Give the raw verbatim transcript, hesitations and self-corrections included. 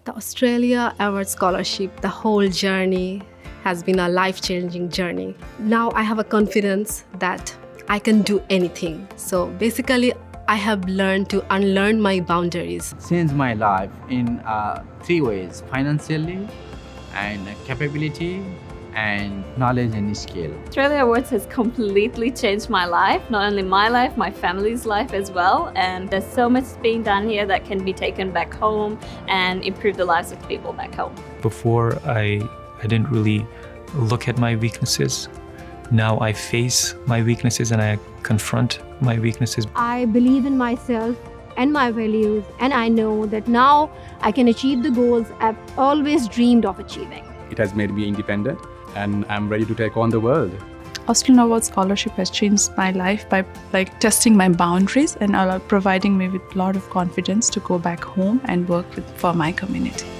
The Australia Award Scholarship, the whole journey has been a life-changing journey. Now I have a confidence that I can do anything. So basically, I have learned to unlearn my boundaries. Changed my life in uh, three ways: financially, and capability, and knowledge and skill. Australia Awards has completely changed my life, not only my life, my family's life as well. And there's so much being done here that can be taken back home and improve the lives of people back home. Before, I, I didn't really look at my weaknesses. Now I face my weaknesses and I confront my weaknesses. I believe in myself and my values, and I know that now I can achieve the goals I've always dreamed of achieving. It has made me independent, and I'm ready to take on the world. Australian Award Scholarship has changed my life by like testing my boundaries and providing me with a lot of confidence to go back home and work with, for my community.